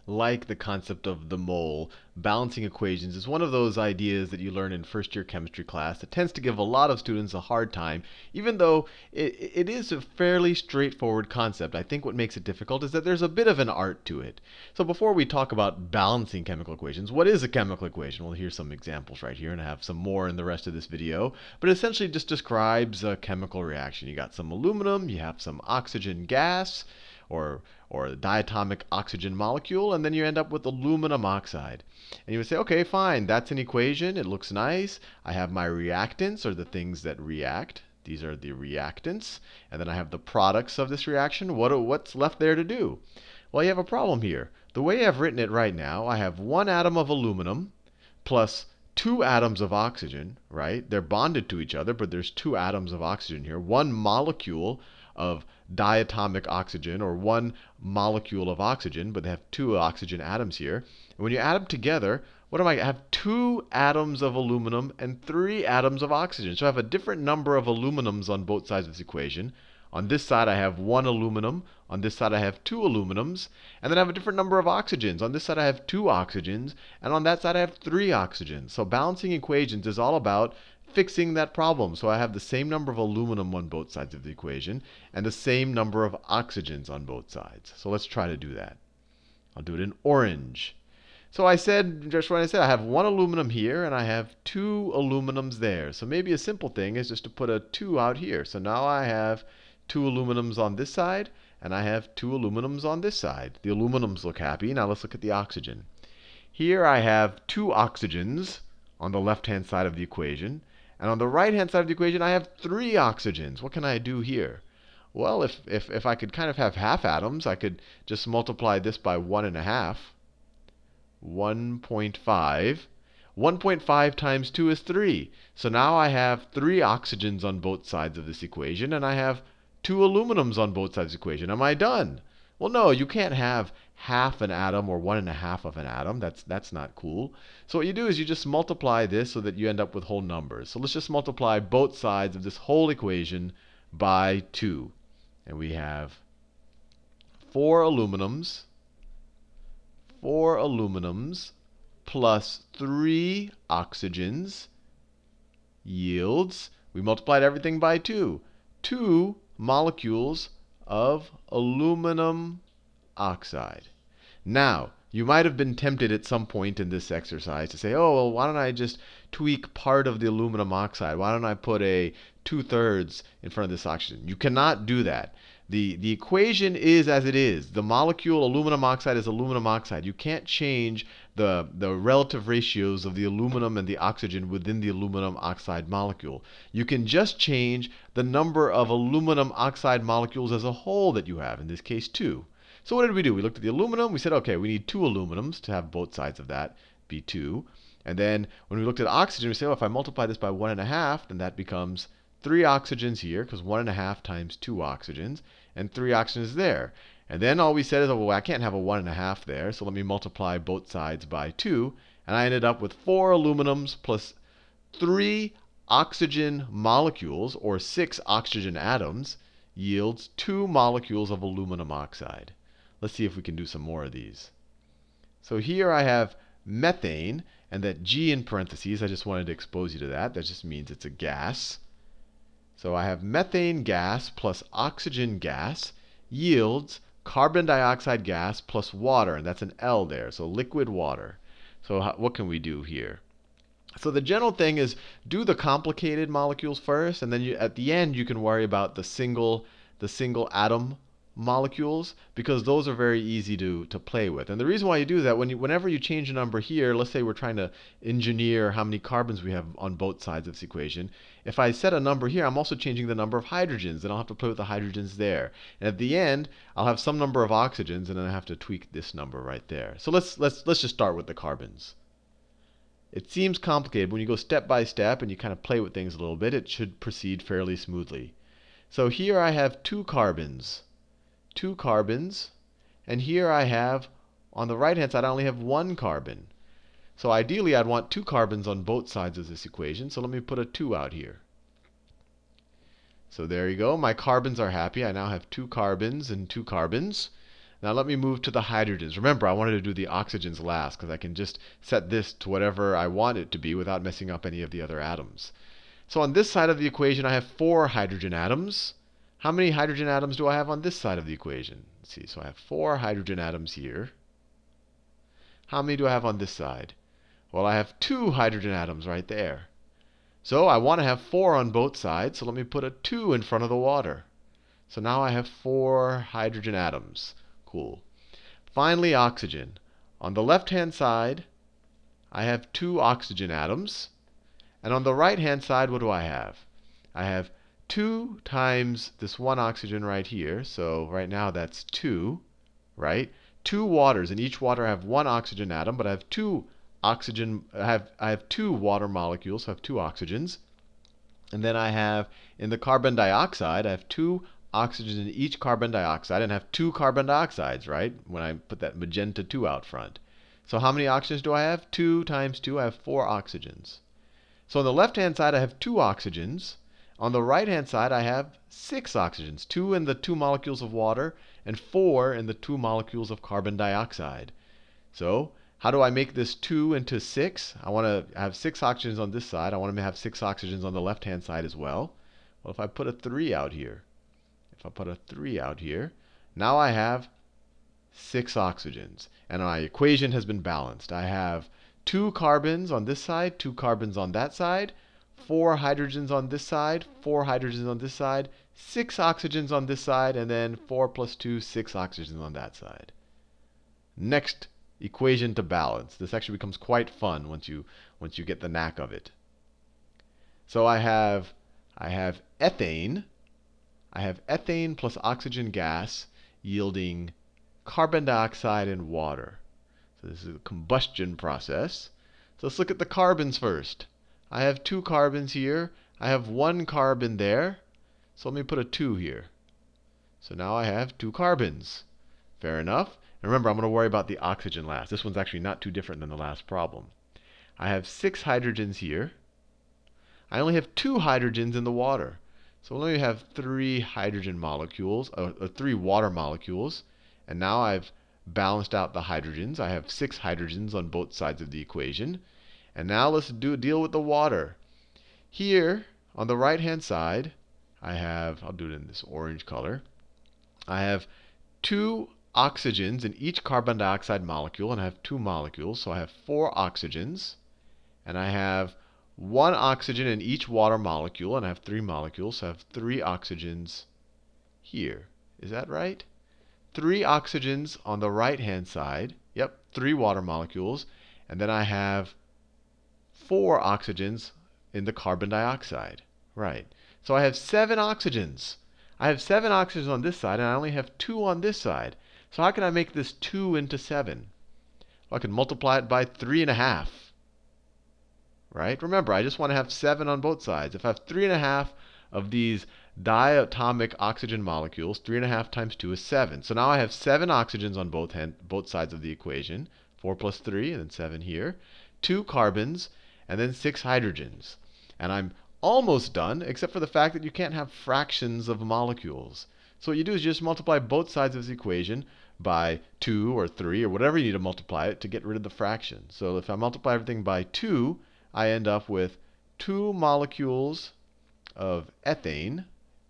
like the concept of the mole, balancing equations is one of those ideas that you learn in first-year chemistry class that tends to give a lot of students a hard time, even though it is a fairly straightforward concept. I think what makes it difficult is that there's a bit of an art to it. So before we talk about balancing chemical equations, what is a chemical equation? Well, here's some examples right here, and I have some more in the rest of this video. But it essentially just describes a chemical reaction. You got some aluminum, you have some oxygen gas, or a diatomic oxygen molecule, and then you end up with aluminum oxide. And you would say, okay, fine, that's an equation. It looks nice. I have my reactants, or the things that react. These are the reactants. And then I have the products of this reaction. What's left there to do? Well, you have a problem here. The way I've written it right now, I have one atom of aluminum plus two atoms of oxygen, right? They're bonded to each other, but there's two atoms of oxygen here. One molecule of diatomic oxygen, or one molecule of oxygen, but they have two oxygen atoms here. And when you add them together, what am I? I have two atoms of aluminum and three atoms of oxygen. So I have a different number of aluminums on both sides of this equation. On this side, I have one aluminum. On this side, I have two aluminums. And then I have a different number of oxygens. On this side, I have two oxygens. And on that side, I have three oxygens. So balancing equations is all about fixing that problem. So I have the same number of aluminum on both sides of the equation and the same number of oxygens on both sides. So let's try to do that. I'll do it in orange. So I said, just what I said, I have one aluminum here and I have two aluminums there. So maybe a simple thing is just to put a 2 out here. So now I have two aluminums on this side and I have two aluminums on this side. The aluminums look happy. Now let's look at the oxygen. Here I have two oxygens on the left-hand side of the equation. And on the right-hand side of the equation, I have three oxygens. What can I do here? Well, if I could kind of have half atoms, I could just multiply this by 1.5. 1.5. 1.5 times 2 is 3. So now I have three oxygens on both sides of this equation, and I have two aluminums on both sides of the equation. Am I done? Well, no, you can't have half an atom or 1.5 of an atom. That's not cool. So what you do is you just multiply this so that you end up with whole numbers. So let's just multiply both sides of this whole equation by 2. And we have 4 aluminums plus 3 oxygens yields, we multiplied everything by 2. 2 molecules of aluminum oxide. Now, you might have been tempted at some point in this exercise to say, oh, well, why don't I just tweak part of the aluminum oxide? Why don't I put a 2/3 in front of this oxygen? You cannot do that. The equation is as it is. The molecule aluminum oxide is aluminum oxide. You can't change the relative ratios of the aluminum and the oxygen within the aluminum oxide molecule. You can just change the number of aluminum oxide molecules as a whole that you have, in this case 2. So what did we do? We looked at the aluminum. We said, okay, we need 2 aluminums to have both sides of that be 2. And then when we looked at oxygen, we said, well, if I multiply this by 1.5, then that becomes 3 oxygens here, because 1.5 times 2 oxygens, and 3 oxygens there. And then all we said is, oh, well, I can't have a 1.5 there, so let me multiply both sides by 2. And I ended up with 4 aluminums plus 3 oxygen molecules, or 6 oxygen atoms, yields 2 molecules of aluminum oxide. Let's see if we can do some more of these. So here I have methane, and that G in parentheses, I just wanted to expose you to that. That just means it's a gas. So I have methane gas plus oxygen gas yields carbon dioxide gas plus water, and that's an L there, so liquid water. So what can we do here? So the general thing is do the complicated molecules first, and then at the end you can worry about the single atom molecules, because those are very easy to play with. And the reason why you do that, whenever you change a number here, let's say we're trying to engineer how many carbons we have on both sides of this equation. If I set a number here, I'm also changing the number of hydrogens, and I'll have to play with the hydrogens there. And at the end, I'll have some number of oxygens, and then I have to tweak this number right there. So let's just start with the carbons. It seems complicated. When you go step by step and you kind of play with things a little bit, it should proceed fairly smoothly. So here I have 2 carbons. 2 carbons, and here I have, on the right-hand side, I only have 1 carbon. So ideally, I'd want 2 carbons on both sides of this equation, so let me put a 2 out here. So there you go. My carbons are happy. I now have 2 carbons and 2 carbons. Now let me move to the hydrogens. Remember, I wanted to do the oxygens last because I can just set this to whatever I want it to be without messing up any of the other atoms. So on this side of the equation, I have 4 hydrogen atoms. How many hydrogen atoms do I have on this side of the equation? Let's see. So I have 4 hydrogen atoms here. How many do I have on this side? Well, I have 2 hydrogen atoms right there. So I want to have 4 on both sides, so let me put a 2 in front of the water. So now I have 4 hydrogen atoms. Cool. Finally, oxygen. On the left-hand side, I have 2 oxygen atoms. And on the right-hand side, what do I have? I have 2 times this one oxygen right here. So right now that's 2, right? 2 waters. In each water I have 1 oxygen atom, but I have 2 oxygen. I have 2 water molecules, so I have 2 oxygens. And then I have, in the carbon dioxide, I have 2 oxygens in each carbon dioxide, and I have 2 carbon dioxides, right? When I put that magenta 2 out front. So how many oxygens do I have? 2 times 2, I have 4 oxygens. So on the left-hand side, I have 2 oxygens. On the right-hand side, I have 6 oxygens. 2 in the 2 molecules of water, and 4 in the 2 molecules of carbon dioxide. So how do I make this 2 into 6? I want to have 6 oxygens on this side. I want to have 6 oxygens on the left-hand side as well. Well, if I put a 3 out here, now I have 6 oxygens. And my equation has been balanced. I have 2 carbons on this side, 2 carbons on that side, 4 hydrogens on this side, 4 hydrogens on this side, 6 oxygens on this side, and then 4 plus 2, 6 oxygens on that side. Next equation to balance. This actually becomes quite fun once you get the knack of it. So I have ethane. I have ethane plus oxygen gas yielding carbon dioxide and water. So this is a combustion process. So let's look at the carbons first. I have 2 carbons here. I have 1 carbon there. So let me put a 2 here. So now I have 2 carbons. Fair enough. And remember, I'm going to worry about the oxygen last. This one's actually not too different than the last problem. I have 6 hydrogens here. I only have 2 hydrogens in the water. So we'll only have 3 hydrogen molecules, 3 water molecules. And now I've balanced out the hydrogens. I have 6 hydrogens on both sides of the equation. And now let's deal with the water. Here, on the right-hand side, I have, I'll do it in this orange color. I have 2 oxygens in each carbon dioxide molecule, and I have 2 molecules. So I have 4 oxygens. And I have 1 oxygen in each water molecule, and I have 3 molecules. So I have 3 oxygens here. Is that right? 3 oxygens on the right-hand side. Yep, 3 water molecules. And then I have 4 oxygens in the carbon dioxide. Right. So I have 7 oxygens. I have 7 oxygens on this side, and I only have 2 on this side. So how can I make this 2 into 7? Well, I can multiply it by 3.5. Right? Remember, I just want to have 7 on both sides. If I have 3.5 of these diatomic oxygen molecules, 3.5 times 2 is 7. So now I have 7 oxygens on both sides of the equation. 4 plus 3, and then 7 here. 2 carbons, and then 6 hydrogens. And I'm almost done, except for the fact that you can't have fractions of molecules. So what you do is you just multiply both sides of this equation by 2 or 3 or whatever you need to multiply it to get rid of the fraction. So if I multiply everything by 2, I end up with 2 molecules of ethane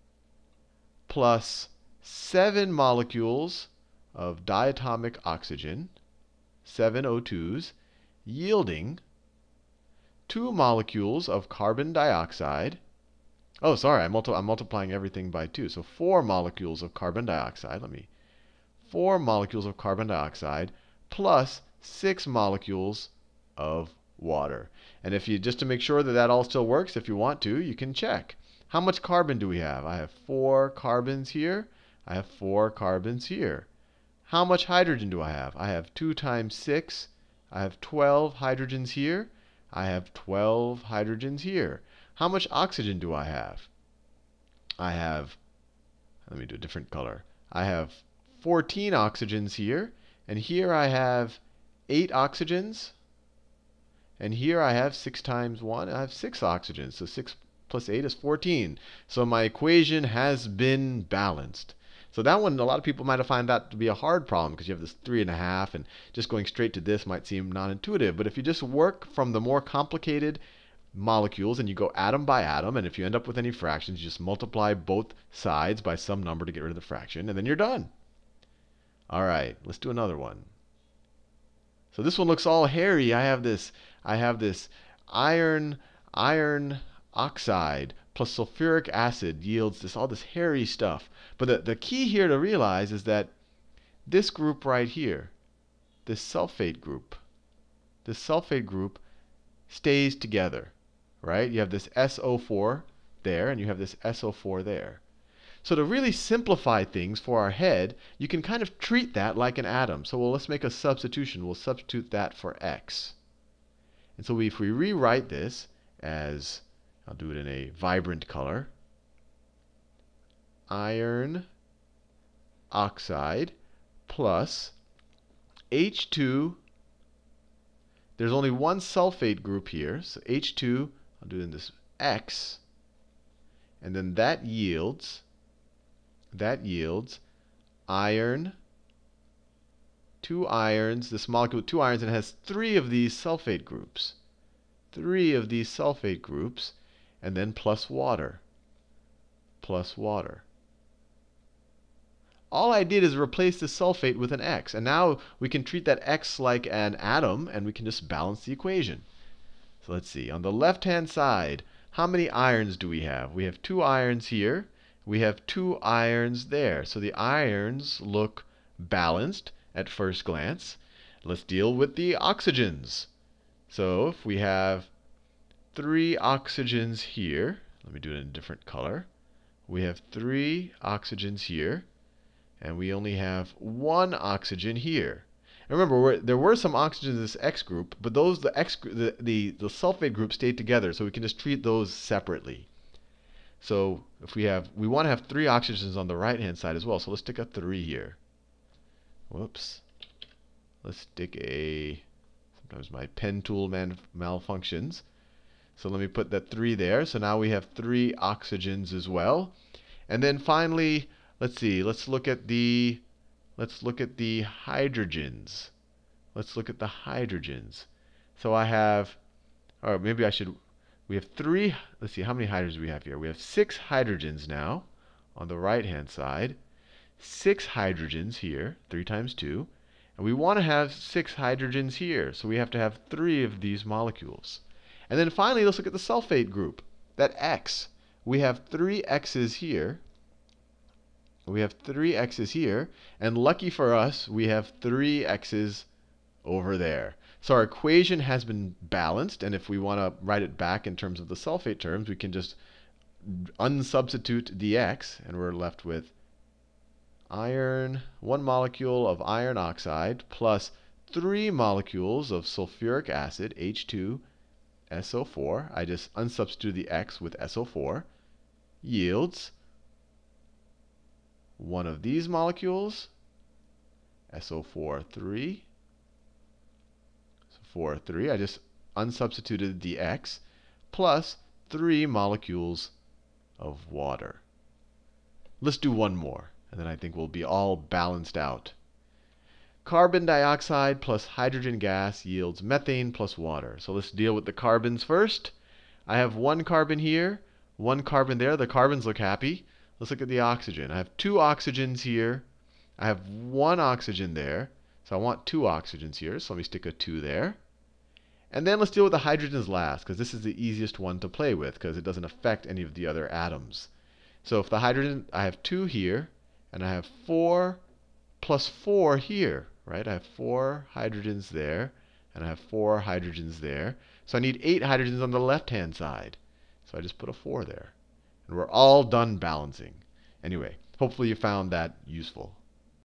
plus 7 molecules of diatomic oxygen, 7 O2s, yielding 2 molecules of carbon dioxide. Oh, sorry, I'm multiplying everything by 2. So 4 molecules of carbon dioxide. 4 molecules of carbon dioxide plus 6 molecules of water. And if you, just to make sure that that all still works, if you want to, you can check. How much carbon do we have? I have 4 carbons here. I have 4 carbons here. How much hydrogen do I have? I have 2 times 6. I have 12 hydrogens here. I have 12 hydrogens here. How much oxygen do I have? I have, let me do a different color. I have 14 oxygens here. And here I have 8 oxygens. And here I have 6 times 1. I have 6 oxygens. So 6 plus 8 is 14. So my equation has been balanced. So that one, a lot of people might have found that to be a hard problem because you have this 3.5, and just going straight to this might seem non-intuitive. But if you just work from the more complicated molecules and you go atom by atom, and if you end up with any fractions, you just multiply both sides by some number to get rid of the fraction, and then you're done. All right, let's do another one. So this one looks all hairy. I have this iron oxide plus sulfuric acid yields all this hairy stuff. But the key here to realize is that this group right here, this sulfate group stays together, right? You have this SO4 there, and you have this SO4 there. So to really simplify things for our head, you can kind of treat that like an atom. So let's make a substitution. We'll substitute that for X. And so if we rewrite this as, I'll do it in a vibrant color, iron oxide plus H2. There's only one sulfate group here, so H2, I'll do it in this X, and then that yields iron, 2 irons, this molecule with 2 irons, and it has 3 of these sulfate groups. 3 of these sulfate groups, and then plus water. All I did is replace the sulfate with an X, and now we can treat that X like an atom, and we can just balance the equation. So let's see. On the left-hand side, how many irons do we have? We have 2 irons here. We have 2 irons there. So the irons look balanced at first glance. Let's deal with the oxygens. So if we have 3 oxygens here, let me do it in a different color. We have 3 oxygens here, and we only have 1 oxygen here. And remember, there were some oxygens in this X group, but the sulfate group stayed together, so we can just treat those separately. So if we want to have 3 oxygens on the right-hand side as well. So let's stick a 3 here. Whoops. Let's stick a, sometimes my pen tool malfunctions. So let me put that 3 there. So now we have 3 oxygens as well. And then finally, let's see. Let's look at the hydrogens. So I have, or maybe I should, we have 3, let's see, how many hydrogens do we have here? We have 6 hydrogens now on the right-hand side. 6 hydrogens here, 3 times 2. And we want to have 6 hydrogens here, so we have to have 3 of these molecules. And then finally, let's look at the sulfate group, that X. We have 3 X's here. And lucky for us, we have 3 X's over there. So our equation has been balanced, and if we want to write it back in terms of the sulfate terms, we can just unsubstitute the X, and we're left with iron, 1 molecule of iron oxide plus 3 molecules of sulfuric acid, H2SO4. I just unsubstitute the X with SO4, yields 1 of these molecules, SO4, 3. I just unsubstituted the X, plus 3 molecules of water. Let's do one more, and then I think we'll be all balanced out. Carbon dioxide plus hydrogen gas yields methane plus water. So let's deal with the carbons first. I have 1 carbon here, 1 carbon there. The carbons look happy. Let's look at the oxygen. I have 2 oxygens here. I have 1 oxygen there. So I want 2 oxygens here. So let me stick a 2 there. And then let's deal with the hydrogens last, because this is the easiest one to play with, because it doesn't affect any of the other atoms. So if the hydrogen, I have 2 here, and I have 4 plus 4 here, right? I have 4 hydrogens there, and I have 4 hydrogens there. So I need 8 hydrogens on the left-hand side. So I just put a 4 there. And we're all done balancing. Anyway, hopefully you found that useful.